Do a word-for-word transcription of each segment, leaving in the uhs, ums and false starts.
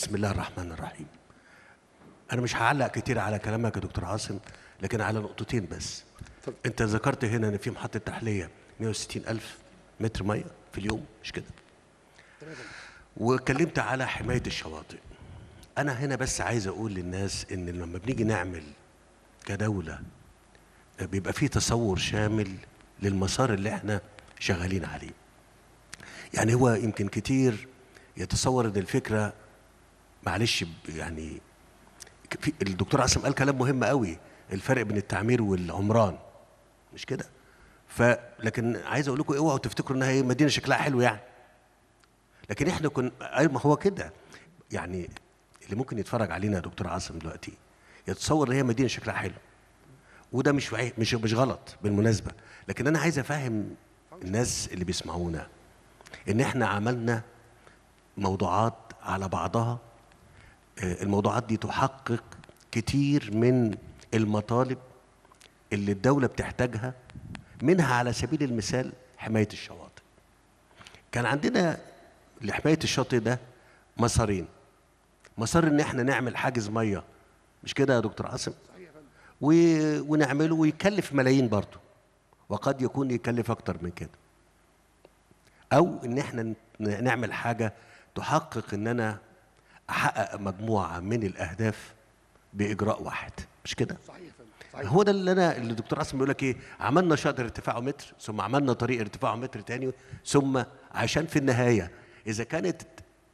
بسم الله الرحمن الرحيم. أنا مش هعلق كتير على كلامك يا دكتور عاصم، لكن على نقطتين بس. طب. أنت ذكرت هنا إن في محطة تحلية مئة وستين ألف متر مية في اليوم، مش كده؟ واتكلمت على حماية الشواطئ. أنا هنا بس عايز أقول للناس إن لما بنيجي نعمل كدولة بيبقى فيه تصور شامل للمسار اللي احنا شغالين عليه. يعني هو يمكن كتير يتصور إن الفكرة، معلش يعني في الدكتور عاصم قال كلام مهم قوي، الفرق بين التعمير والعمران، مش كده؟ ف لكن عايز اقول لكم اوعوا تفتكروا انها هي مدينه شكلها حلو يعني. لكن احنا كنا ما هو كده يعني، اللي ممكن يتفرج علينا يا دكتور عاصم دلوقتي يتصور ان هي مدينه شكلها حلو، وده مش مش مش غلط بالمناسبه. لكن انا عايز افهم الناس اللي بيسمعونا ان احنا عملنا موضوعات على بعضها، الموضوعات دي تحقق كتير من المطالب اللي الدولة بتحتاجها، منها على سبيل المثال حماية الشواطئ. كان عندنا لحماية الشاطئ ده مسارين. مسار ان احنا نعمل حاجز مية، مش كده يا دكتور عاصم؟ و... ونعمله ويكلف ملايين برضه، وقد يكون يكلف اكتر من كده. او ان احنا نعمل حاجة تحقق ان انا احقق مجموعه من الاهداف باجراء واحد، مش كده؟ صحيح صحيح. هو ده اللي انا اللي الدكتور عاصم بيقول لك ايه، عملنا شاطئ ارتفاعه متر، ثم عملنا طريق ارتفاعه متر تاني، ثم عشان في النهايه اذا كانت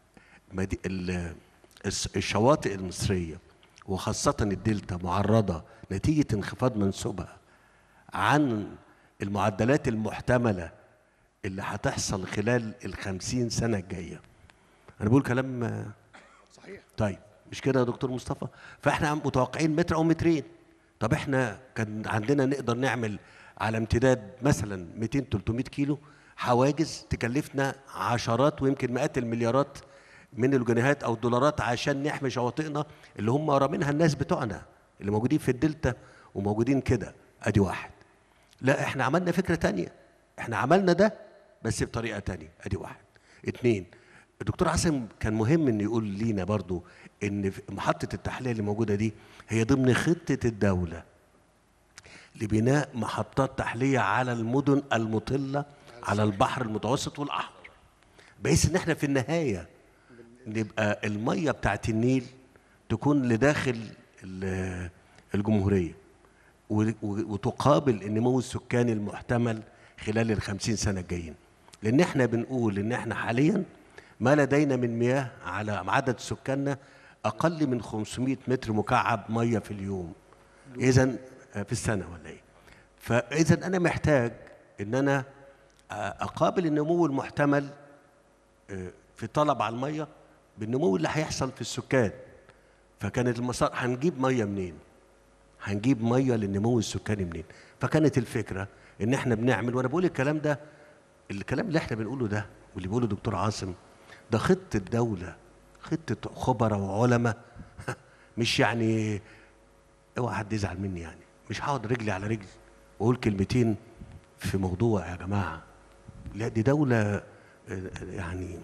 الشواطئ المصريه وخاصه الدلتا معرضه نتيجه انخفاض منسوبها عن المعدلات المحتمله اللي هتحصل خلال الخمسين سنه الجايه. انا بقول كلام صحيح. طيب مش كده يا دكتور مصطفى؟ فاحنا متوقعين متر او مترين. طب احنا كان عندنا نقدر نعمل على امتداد مثلا مئتين تلتمية كيلو حواجز تكلفنا عشرات ويمكن مئات المليارات من الجنيهات او الدولارات عشان نحمي شواطئنا اللي هم رامينها الناس بتوعنا اللي موجودين في الدلتا وموجودين كده. ادي واحد. لا احنا عملنا فكره تانية، احنا عملنا ده بس بطريقه تانية. ادي واحد. اتنين، الدكتور عاصم كان مهم انه يقول لينا برضو ان محطة التحلية اللي موجودة دي هي ضمن خطة الدولة لبناء محطات تحلية على المدن المطلة على البحر المتوسط والأحمر، بحيث ان احنا في النهاية نبقى المية بتاعت النيل تكون لداخل الجمهورية وتقابل النمو السكاني المحتمل خلال الخمسين سنة الجايين. لان احنا بنقول ان احنا حاليا ما لدينا من مياه على عدد سكاننا اقل من خمسمائة متر مكعب ميه في اليوم، اذا في السنه ولا ايه؟ فاذا انا محتاج ان انا اقابل النمو المحتمل في الطلب على الميه بالنمو اللي هيحصل في السكان. فكانت المسار هنجيب ميه منين؟ هنجيب ميه للنمو السكاني منين؟ فكانت الفكره ان احنا بنعمل، وانا بقول الكلام ده، الكلام اللي احنا بنقوله ده واللي بيقوله دكتور عاصم ده خطة دولة، خطة خبراء وعلماء. مش يعني اوعى حد يزعل مني، يعني مش هقعد رجلي على رجل واقول كلمتين في موضوع يا جماعة. لا دي دولة يعني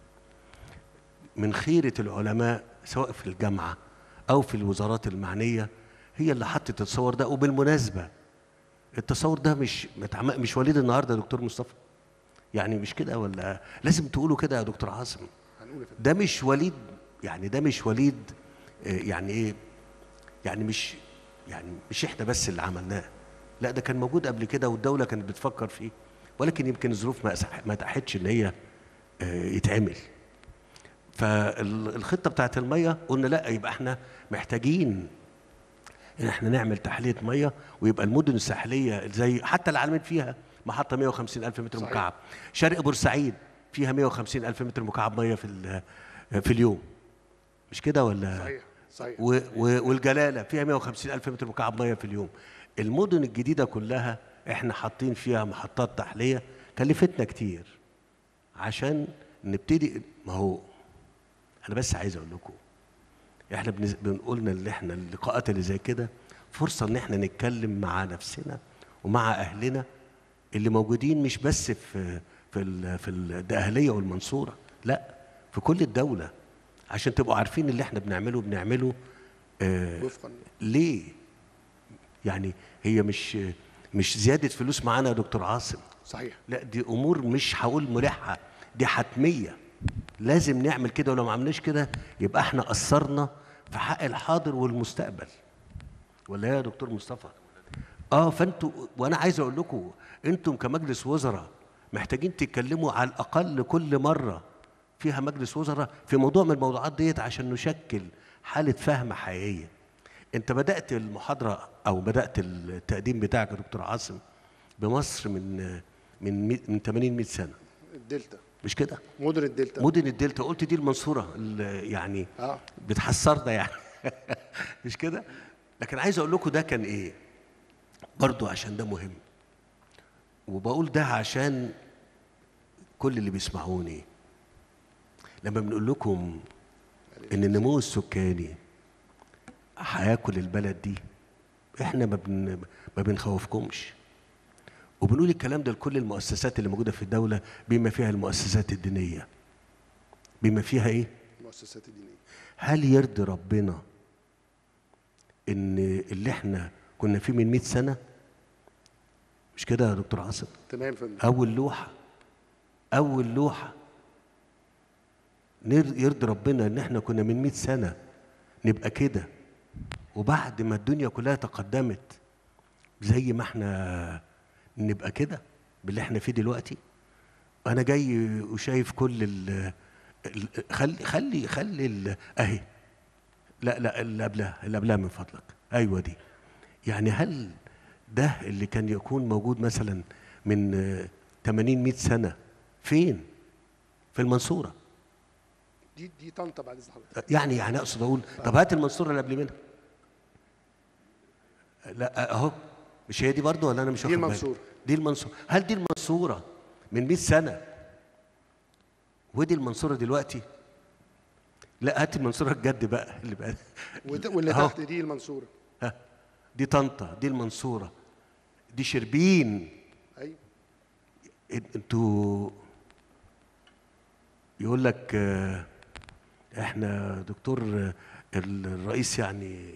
من خيرة العلماء سواء في الجامعة أو في الوزارات المعنية هي اللي حطت التصور ده. وبالمناسبة التصور ده مش مش وليد النهارده يا دكتور مصطفى، يعني مش كده ولا لازم تقولوا كده يا دكتور عاصم؟ ده مش وليد، يعني ده مش وليد يعني ايه، يعني مش يعني مش احنا بس اللي عملناه، لا ده كان موجود قبل كده والدولة كانت بتفكر فيه، ولكن يمكن الظروف ما ما اتاحتش ان هي يتعمل. فالخطة بتاعت المية قلنا لا، يبقى احنا محتاجين ان احنا نعمل تحلية مية، ويبقى المدن الساحلية زي حتى العالمين فيها محطة مئة وخمسين ألف متر صحيح. مكعب. شرق بورسعيد فيها مئة وخمسين ألف متر مكعب مية في في اليوم، مش كده ولا؟ صحيح صحيح. و و والجلالة فيها مئة وخمسين ألف متر مكعب مية في اليوم. المدن الجديدة كلها احنا حاطين فيها محطات تحلية كلفتنا كتير عشان نبتدي. ما هو انا بس عايز اقول لكم احنا بنقولنا اللي احنا اللقاءات اللي زي كده فرصة ان احنا نتكلم مع نفسنا ومع اهلنا اللي موجودين مش بس في في ال في الدقهلية والمنصورة، لا في كل الدولة، عشان تبقوا عارفين اللي احنا بنعمله بنعمله آه وفقا ليه. يعني هي مش مش زياده فلوس معانا يا دكتور عاصم، صحيح. لا دي امور مش هقول ملحه، دي حتميه، لازم نعمل كده، ولو ما عملناش كده يبقى احنا قصرنا في حق الحاضر والمستقبل. ولا ايه يا دكتور مصطفى؟ اه فانتوا، وانا عايز اقول لكم انتم كمجلس وزراء محتاجين تتكلموا على الاقل كل مره فيها مجلس وزراء في موضوع من الموضوعات ديت عشان نشكل حاله فهم حقيقيه. انت بدات المحاضره او بدات التقديم بتاعك يا دكتور عاصم بمصر من من من ثمانين مئة سنه. الدلتا مش كده؟ مدن الدلتا مدن الدلتا، قلت دي المنصوره يعني اه بتحسرنا يعني مش كده؟ لكن عايز اقول لكم ده كان ايه برضو عشان ده مهم، وبقول ده عشان كل اللي بيسمعوني. لما بنقول لكم ان النمو السكاني هياكل البلد دي، احنا ما بن ما بنخوفكمش، وبنقول الكلام ده لكل المؤسسات اللي موجوده في الدوله بما فيها المؤسسات الدينيه. بما فيها ايه؟ المؤسسات الدينيه. هل يرضي ربنا ان اللي احنا كنا فيه من مئة سنه، مش كده يا دكتور عاصم؟ تمام يا فندم. اول لوحه اول لوحه يرضي ربنا ان احنا كنا من مئة سنه نبقى كده، وبعد ما الدنيا كلها تقدمت زي ما احنا نبقى كده باللي احنا فيه دلوقتي؟ انا جاي وشايف كل ال خلي خلي خلي ال اهي لا لا اللي قبلها اللي قبلها من فضلك، ايوه دي. يعني هل ده اللي كان يكون موجود مثلا من ثمانين مئة سنه فين؟ في المنصوره. دي دي طنطا بعد اذن حضرتك. يعني يعني اقصد اقول طب هات المنصوره اللي قبل منها. لا اهو، مش هي دي برضه ولا انا مش واخد دي بالي؟ المنصوره. دي المنصوره. هل دي المنصوره من مئة سنه ودي المنصوره دلوقتي؟ لا هات المنصوره الجد بقى اللي بقى واللي أهو. تحت دي المنصوره. ها دي طنطا، دي المنصوره، دي شربين. ايوه. انتوا يقول لك احنا دكتور الرئيس يعني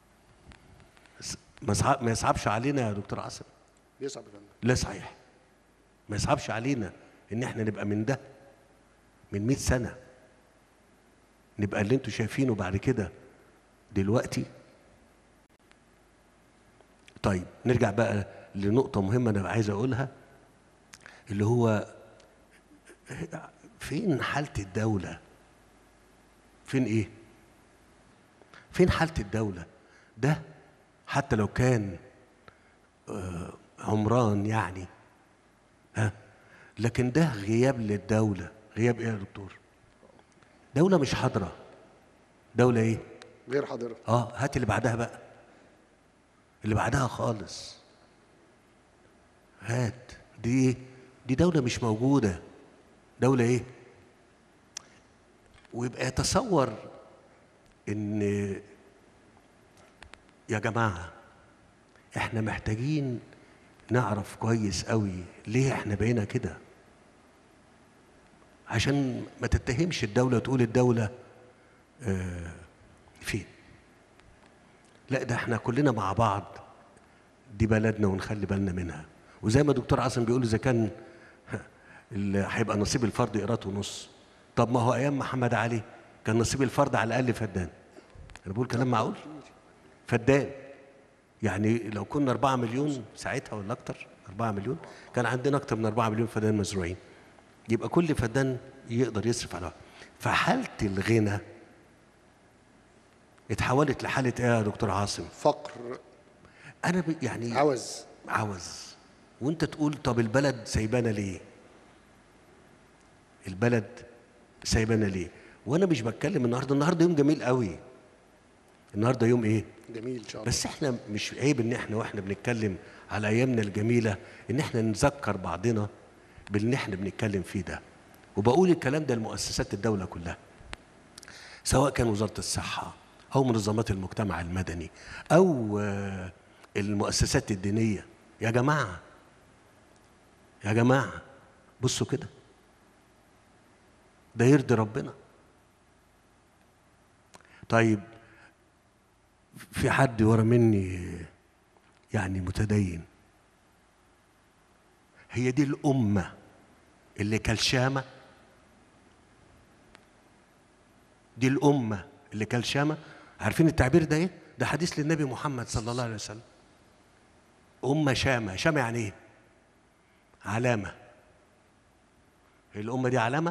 ما يصعبش علينا يا دكتور عاصم. بيصعب يا فندم. لا صحيح، ما يصعبش علينا ان احنا نبقى من ده من مئة سنه، نبقى اللي انتوا شايفينه بعد كده دلوقتي. طيب نرجع بقى لنقطه مهمه انا عايز اقولها، اللي هو فين حاله الدوله؟ فين ايه؟ فين حاله الدوله؟ ده حتى لو كان آه عمران يعني، ها، لكن ده غياب للدولة. غياب ايه يا دكتور؟ دولة مش حاضرة. دولة ايه؟ غير حاضرة. اه هات اللي بعدها بقى، اللي بعدها خالص، هات دي ايه؟ دي دولة مش موجودة. دولة ايه؟ ويبقى يتصور ان يا جماعة احنا محتاجين نعرف كويس قوي ليه احنا بقينا كده، عشان ما تتهمش الدولة تقول الدولة آه فين. لا ده احنا كلنا مع بعض، دي بلدنا ونخلي بالنا منها. وزي ما دكتور عاصم بيقول اذا كان اللي هيبقى نصيب الفرد قيراط ونص، طب ما هو ايام محمد علي كان نصيب الفرد على الاقل فدان. انا بقول كلام معقول؟ فدان. يعني لو كنا أربعة مليون ساعتها ولا أكتر، أربعة مليون كان عندنا أكتر من أربعة مليون فدان مزروعين، يبقى كل فدان يقدر يصرف على. فحالة الغنى اتحولت لحالة إيه يا دكتور عاصم؟ فقر. أنا يعني عوز. عوز. وأنت تقول طب البلد سايبانا ليه؟ البلد سايبانا ليه؟ وأنا مش بتكلم النهارده، النهارده يوم جميل قوي. النهارده يوم إيه؟ جميل ان شاء الله. بس احنا مش عيب ان احنا واحنا بنتكلم على ايامنا الجميله ان احنا نذكر بعضنا باللي احنا بنتكلم فيه ده. وبقول الكلام ده لمؤسسات الدوله كلها، سواء كان وزاره الصحه او منظمات المجتمع المدني او المؤسسات الدينيه. يا جماعه يا جماعه بصوا كده، ده يرضي ربنا؟ طيب في حد ورا مني يعني متدين، هي دي الأمة اللي كالشامة؟ دي الأمة اللي كالشامة؟ عارفين التعبير ده ايه؟ ده حديث للنبي محمد صلى الله عليه وسلم. أمة شامة. شامة يعني ايه؟ علامة. الأمة دي علامة؟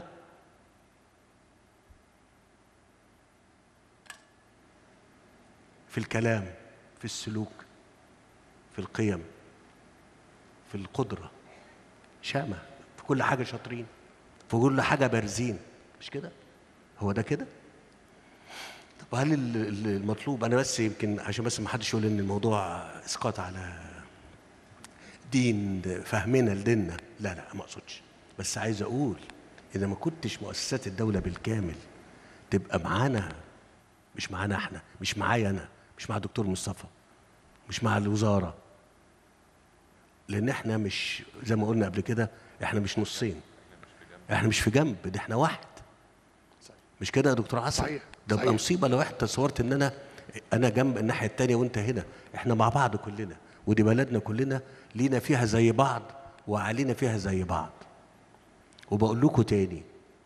في الكلام، في السلوك، في القيم، في القدرة. شامة في كل حاجة، شاطرين في كل حاجة، بارزين. مش كده؟ هو ده كده؟ طب هل المطلوب، أنا بس يمكن عشان بس ما حدش يقول إن الموضوع إسقاط على دين، فهمنا لديننا، لا لا ما أقصدش، بس عايز أقول إذا ما كنتش مؤسسات الدولة بالكامل تبقى معانا، مش معانا احنا، مش معايا أنا، مش مع الدكتور مصطفى، مش مع الوزارة، لأن احنا مش زي ما قلنا قبل كده، احنا مش نصين، احنا مش في جنب، ده احنا واحد. مش كده يا دكتور عاصم؟ صحيح. ده بقى صحيح. مصيبه لو احنا تصورت ان انا انا جنب الناحيه الثانيه وانت هنا، احنا مع بعض كلنا، ودي بلدنا كلنا لينا فيها زي بعض وعلينا فيها زي بعض. وبقول لكم تاني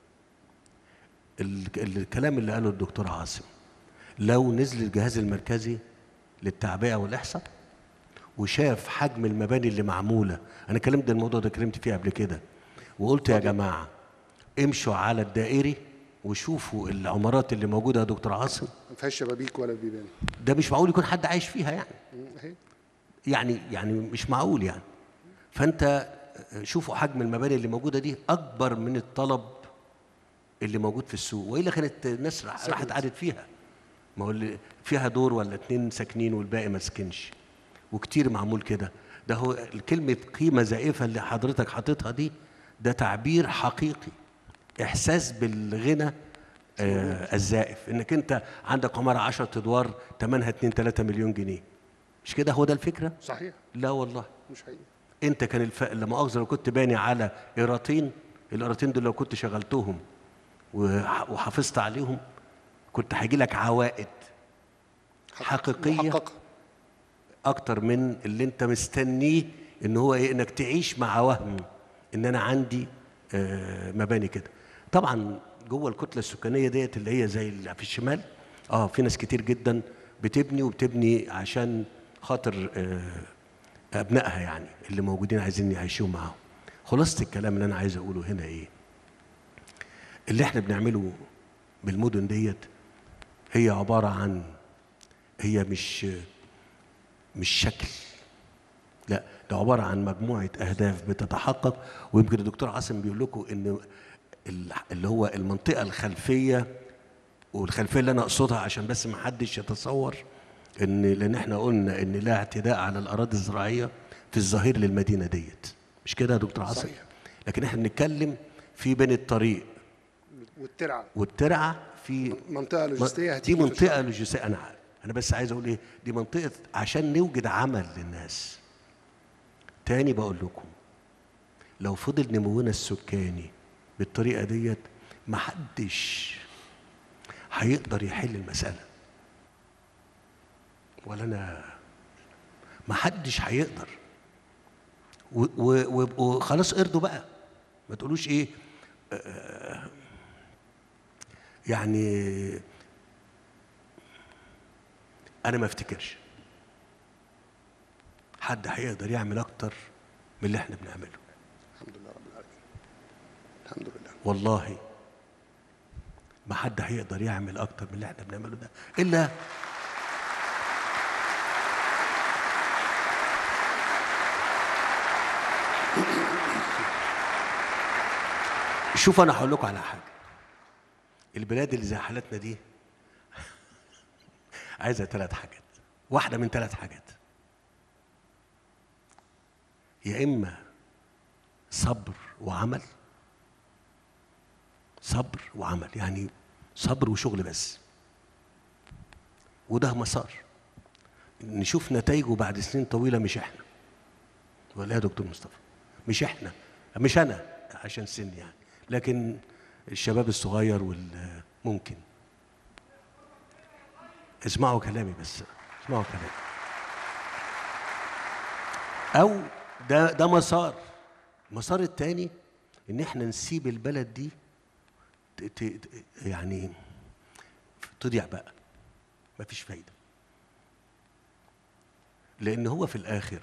ال- الكلام اللي قاله الدكتور عاصم، لو نزل الجهاز المركزي للتعبئه والاحصاء وشاف حجم المباني اللي معموله، انا كلمت الموضوع ده، اتكلمت فيه قبل كده، وقلت يا جماعه امشوا على الدائري وشوفوا العمارات اللي موجوده يا دكتور عاصم، ما فيهاش شبابيك ولا بيبان. ده مش معقول يكون حد عايش فيها يعني. مم، اهي. يعني يعني مش معقول يعني. فانت شوفوا حجم المباني اللي موجوده دي اكبر من الطلب اللي موجود في السوق، والا كانت الناس راح- راحت قعدت فيها. ما هو اللي فيها دور ولا اتنين ساكنين والباقي ما سكنش، وكتير معمول كده. ده هو كلمه قيمه زائفه اللي حضرتك حاططها دي، ده تعبير حقيقي، احساس بالغنى آه الزائف، انك انت عندك عماره عشرة ادوار ثمنها اتنين تلاتة مليون جنيه. مش كده هو ده الفكره؟ صحيح. لا والله. مش حقيقي. انت كان الف... لا مؤاخذه لو كنت باني على قيراطين، القيراطين دول لو كنت شغلتهم وح... وحافظت عليهم كنت هيجي لك عوائد حقيقيه محققة. اكتر من اللي انت مستنيه، ان هو ايه، انك تعيش مع وهم ان انا عندي آه مباني كده. طبعا جوه الكتله السكانيه ديت اللي هي زي اللي في الشمال، اه في ناس كتير جدا بتبني، وبتبني عشان خاطر آه ابنائها يعني اللي موجودين عايزين يعيشوا معاهم. خلاصه الكلام اللي انا عايز اقوله هنا ايه؟ اللي احنا بنعمله بالمدن ديت هي عباره عن، هي مش مش شكل، لا ده عباره عن مجموعه اهداف بتتحقق. ويمكن الدكتور عاصم بيقول لكم ان اللي هو المنطقه الخلفيه، والخلفيه اللي انا اقصدها عشان بس ما حدش يتصور ان، لان احنا قلنا ان لا اعتداء على الاراضي الزراعيه في الظهير للمدينه ديت، مش كده يا دكتور عاصم؟ صحيح. لكن احنا بنتكلم في بين الطريق والترعه. والترعه، في منطقه لوجستيه دي هتيجي في منطقه الشرق. لوجستيه. انا عارف. انا بس عايز اقول ايه، دي منطقه عشان نوجد عمل للناس. تاني بقول لكم، لو فضل نمونا السكاني بالطريقه ديت محدش هيقدر يحل المساله، ولا انا، محدش هيقدر. ويبقوا خلاص ارضوا بقى، ما تقولوش ايه آه يعني. انا ما افتكرش حد هيقدر يعمل اكتر من اللي احنا بنعمله. الحمد لله رب العالمين. الحمد لله. والله ما حد هيقدر يعمل اكتر من اللي احنا بنعمله ده الا شوف. انا هقول لكم على حاجه، البلاد اللي زي حالتنا دي عايزه ثلاث حاجات، واحده من ثلاث حاجات، يا اما صبر وعمل، صبر وعمل يعني صبر وشغل بس، وده مسار نشوف نتائجه بعد سنين طويله. مش احنا ولا يا دكتور مصطفى، مش احنا، مش انا عشان سني يعني، لكن الشباب الصغير والممكن. اسمعوا كلامي بس، اسمعوا كلامي. او ده ده مسار. المسار التاني ان احنا نسيب البلد دي ت- ت- يعني تضيع بقى، مفيش فايده. لان هو في الاخر،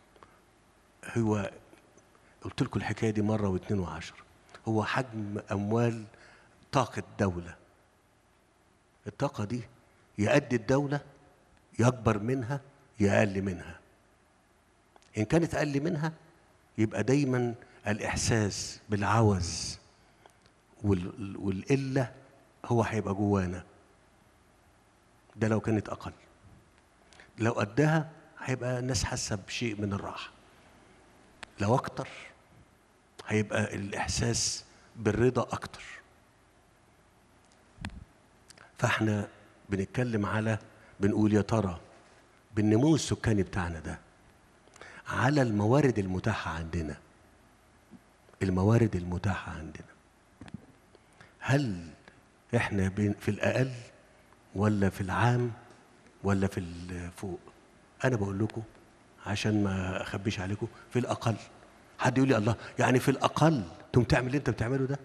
هو قلت لكم الحكايه دي مره واثنين وعشرة، هو حجم اموال طاقه دوله. الطاقه دي يأدي الدوله، يكبر منها يقل منها. ان كانت اقل منها يبقى دايما الاحساس بالعوز وال- والقله هو هيبقى جوانا. ده لو كانت اقل. لو قدها هيبقى الناس حاسه بشيء من الراحه. لو اكتر هيبقى الاحساس بالرضا اكتر. فاحنا بنتكلم على، بنقول يا ترى بالنمو السكاني بتاعنا ده، على الموارد المتاحه عندنا، الموارد المتاحه عندنا، هل احنا بين في الاقل ولا في العام ولا في الفوق؟ انا بقول لكم عشان ما اخبيش عليكم، في الاقل. حد يقول لي الله، يعني في الاقل تقوم تعمل اللي انت بتعمله ده؟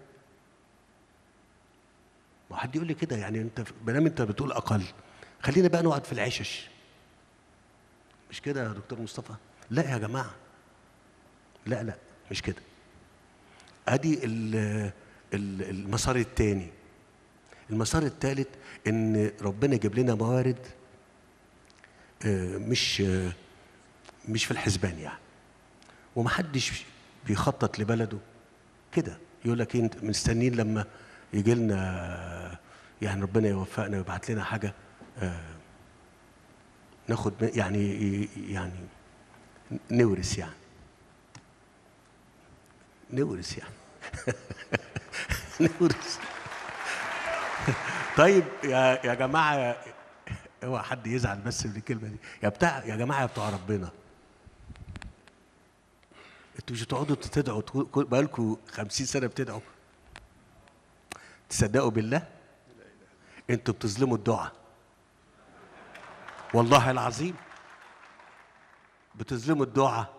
ما حد يقول لي كده، يعني انت ما دام انت بتقول اقل، خلينا بقى نقعد في العشش. مش كده يا دكتور مصطفى؟ لا يا جماعه، لا لا مش كده. ادي ال- ال- المسار الثاني. المسار الثالث ان ربنا يجيب لنا موارد آه، مش آه، مش في الحسبان يعني. ومحدش بيخطط لبلده كده، يقول لك إيه، انت مستنيين لما يجي لنا يعني ربنا يوفقنا ويبعت لنا حاجه آه، ناخد من- يعني يعني نورث يعني نورث يعني نورث. طيب يا يا جماعه، اوعى حد يزعل بس من الكلمه دي، يا بتاع يا جماعه يا بتوع ربنا، انتوا مش هتقعدوا تدعوا تقول- بقالكوا خمسين سنه بتدعوا؟ تصدقوا بالله انتوا بتظلموا الدعاء، والله العظيم بتظلموا الدعاء.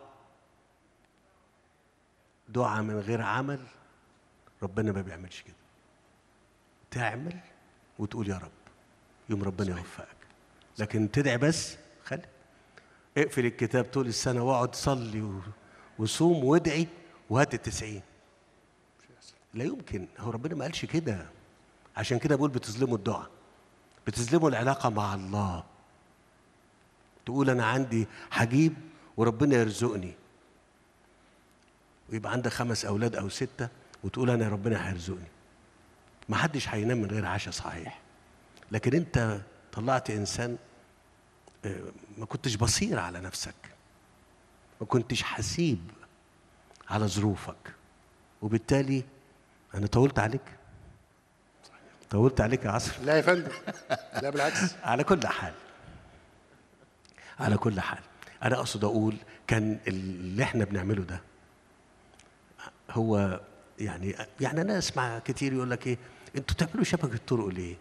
دعاء من غير عمل ربنا ما بيعملش كده. تعمل وتقول يا رب، يوم ربنا يوفقك. لكن تدعي بس، خلي اقفل الكتاب طول السنة واقعد صلي و- وصوم وادعي وهات التسعين. لا يمكن، هو ربنا ما قالش كده. عشان كده بقول بتظلموا الدعاء، بتظلموا العلاقة مع الله. تقول أنا عندي هجيب وربنا يرزقني، ويبقى عندك خمس أولاد أو ستة وتقول أنا ربنا هيرزقني. ما حدش هينام من غير عشاء صحيح، لكن أنت طلعت إنسان آه، ما كنتش بصير على نفسك، ما كنتش حسيب على ظروفك، وبالتالي أنا طولت عليك، طولت عليك يا عصر. لا يا فندم، لا بالعكس. على كل حال، على كل حال أنا أقصد أقول كان اللي إحنا بنعمله ده هو يعني يعني أنا أسمع كتير يقول لك إيه، أنتوا بتعملوا شبكة طرق ليه؟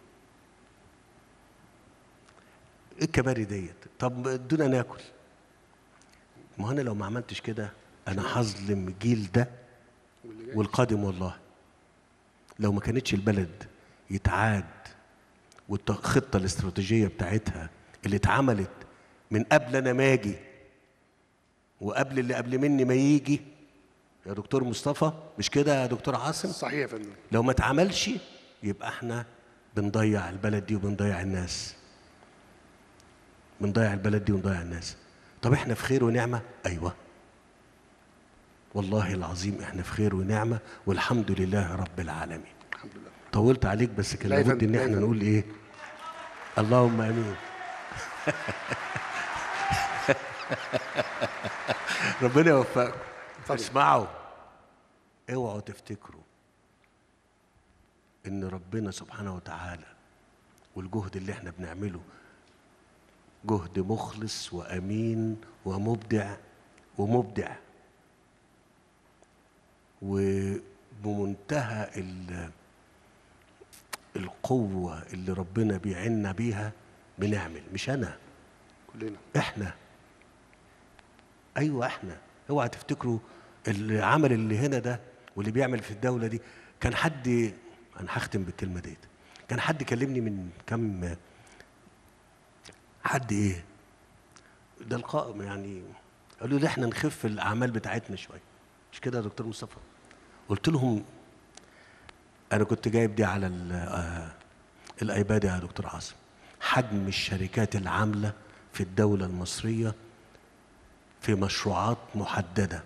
إيه الكباري ديت؟ طب ادونا ناكل. ما هو أنا لو ما عملتش كده أنا هظلم الجيل ده واللي جاي والقادم والله. لو ما كانتش البلد يتعاد والخطة الاستراتيجية بتاعتها اللي اتعملت من قبل أنا ما أجي وقبل اللي قبل مني ما يجي يا دكتور مصطفى، مش كده يا دكتور عاصم؟ صحيح يا فندم. لو ما اتعملش يبقى احنا بنضيع البلد دي وبنضيع الناس، بنضيع البلد دي ونضيع الناس. طب احنا في خير ونعمة؟ أيوة والله العظيم احنا في خير ونعمة والحمد لله رب العالمين. الحمد لله. طولت عليك بس كان لا يا لابد فندم، ان لا يا احنا فندم. نقول ايه؟ اللهم امين. ربنا يوفقكم. اتفضل. اسمعوا، اوعوا تفتكروا ان ربنا سبحانه وتعالى والجهد اللي احنا بنعمله جهد مخلص وامين ومبدع ومبدع وبمنتهى ال- القوة اللي ربنا بيعنا بيها، بنعمل، مش انا، كلنا. احنا. ايوه احنا. اوعى تفتكروا العمل اللي هنا ده واللي بيعمل في الدوله دي. كان حد، انا هختم بالكلمه ديت، كان حد كلمني من كم، حد ايه ده القائم يعني، قالوا لي احنا نخف الاعمال بتاعتنا شويه، مش كده يا دكتور مصطفى؟ قلت لهم انا كنت جايب دي على الايباد يا دكتور عاصم، حجم الشركات العامله في الدوله المصريه في مشروعات محدده،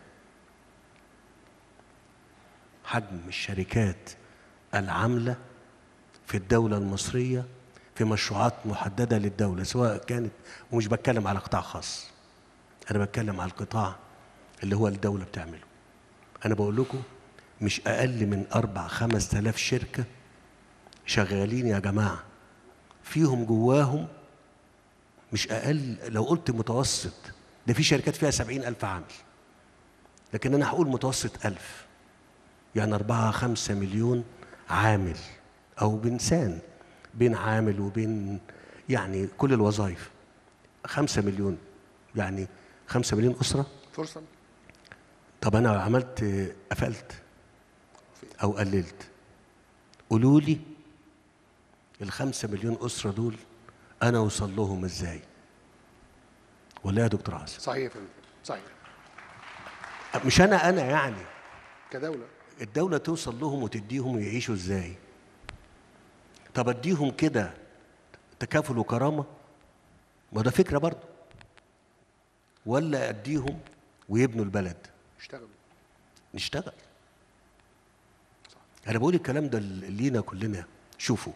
حجم الشركات العامله في الدوله المصريه في مشروعات محدده للدوله، سواء كانت، ومش بتكلم على قطاع خاص، انا بتكلم على القطاع اللي هو الدوله بتعمله. انا بقول لكم مش اقل من اربع خمس تلاف شركه شغالين يا جماعه، فيهم جواهم مش اقل، لو قلت متوسط ده في شركات فيها سبعين الف عامل، لكن انا هقول متوسط الف، يعني اربعة خمسة مليون عامل او بنسان، بين عامل وبين يعني كل الوظائف، خمسة مليون، يعني خمسة مليون اسره. فرصه. طب انا عملت قفلت او قللت، قولوا لي الخمسة مليون اسره دول انا اوصل لهم ازاي؟ ولا يا دكتور عاصم؟ صحيح يا فندم، صحيح. مش انا انا يعني كدوله. الدوله توصل لهم وتديهم ويعيشوا ازاي؟ طب اديهم كده تكافل وكرامه، ما ده فكره برضه، ولا اديهم ويبنوا البلد؟ اشتغلوا. نشتغل. انا بقول الكلام ده لينا كلنا. شوفوا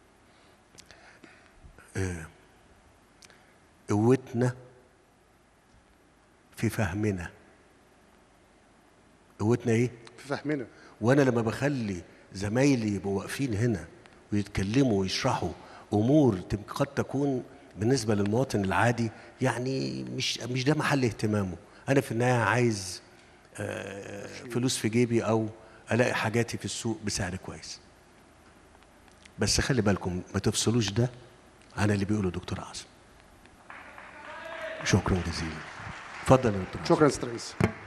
آه، قوتنا في فهمنا. قوتنا ايه؟ في فهمنا. وانا لما بخلي زمايلي يبقوا واقفين هنا ويتكلموا ويشرحوا امور قد تكون بالنسبه للمواطن العادي يعني مش مش ده محل اهتمامه، انا في النهايه عايز آه، فلوس في جيبي او الاقي حاجاتي في السوق بسعر كويس. بس خلي بالكم ما تفصلوش ده عن اللي بيقوله دكتور عاصم. شكرا جزيلا. اتفضل يا دكتور عاصم. شكرا يا استاذ رئيس.